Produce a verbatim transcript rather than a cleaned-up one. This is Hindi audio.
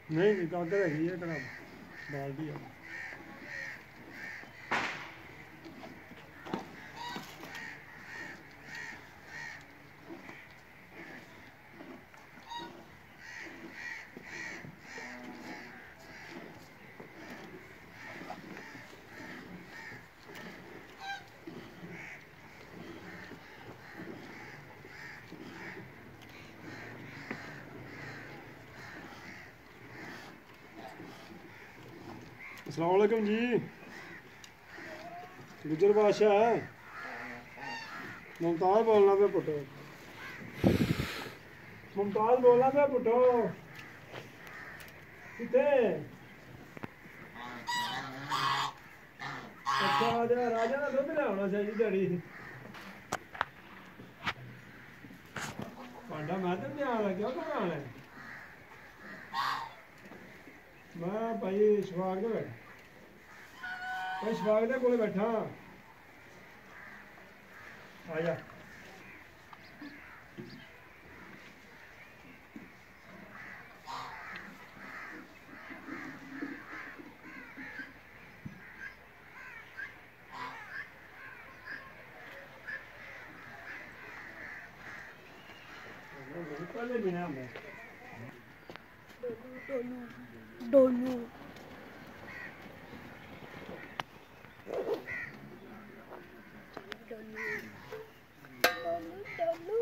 नहीं नहीं काकर हैगी है कड़ा बाल्टी है। अस्सलाम वालेकुम जी। गुजर बादशाह है मुमताज बोलना पे पुटो। मुमताज बोलना पे पुटो कितने। अच्छा राजा राजा का दुध लिया चाहिए जड़ी भांडा मैं तो नहीं आ लग्या बनाने। मैं भाई शफाक दे बैठा भाई शफाक दे कोल बैठा आ जा। पहले भी ना मैं डोलू डोलू डोलू डोलू डोलू